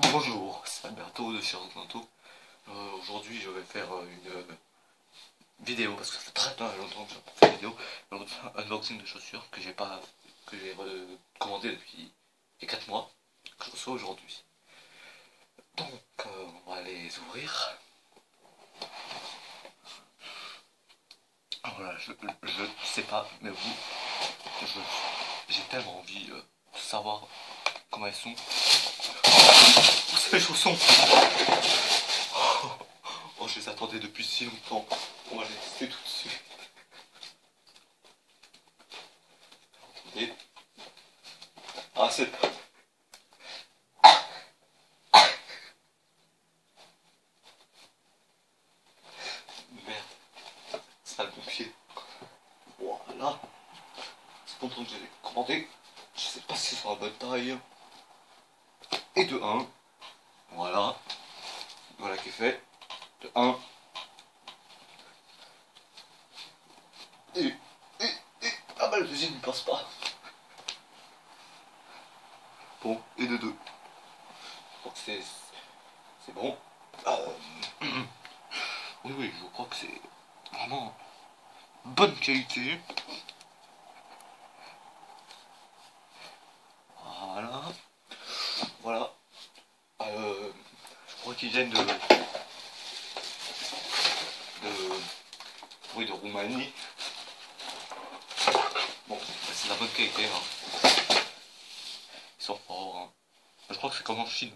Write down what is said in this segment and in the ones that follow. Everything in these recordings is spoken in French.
Bonjour, c'est Alberto de chez Rosanto. Aujourd'hui, je vais faire une vidéo parce que ça fait très longtemps que j'ai pas fait une vidéo. Un unboxing de chaussures que j'ai commandé depuis les 4 mois, que je reçois aujourd'hui. Donc, on va les ouvrir. Voilà, je sais pas, mais vous, j'ai tellement envie de savoir comment elles sont. Oh, c'est mes chaussons! Oh, je les attendais depuis si longtemps. On va les tester tout de suite. Attendez. Ah, c'est... Merde. Sale mon pied. Voilà. C'est content que j'ai commandé. Je sais pas si c'est la bonne taille. Et de 1. Voilà. Voilà qui est fait. De 1. Et... Ah bah le deuxième ne passe pas. Bon, et de 2. Donc c'est bon. Oui, je crois que c'est vraiment bonne qualité. Voilà. Voilà. Je crois qu'ils viennent oui, de Roumanie. Bon, c'est de la bonne qualité. Hein. Ils sont forts. Hein. Je crois que c'est comme en Chine.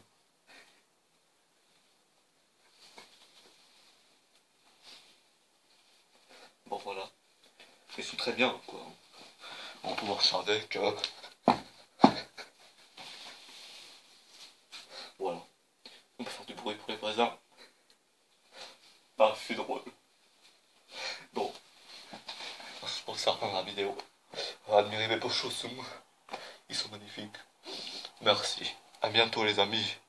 Bon, voilà. Ils sont très bien, quoi. On peut marcher avec. Voilà. On peut faire du bruit pour les voisins. Ah, c'est drôle. Bon. Je pense que ça reprend la vidéo. Admirez mes beaux chaussons. Ils sont magnifiques. Merci. À bientôt, les amis.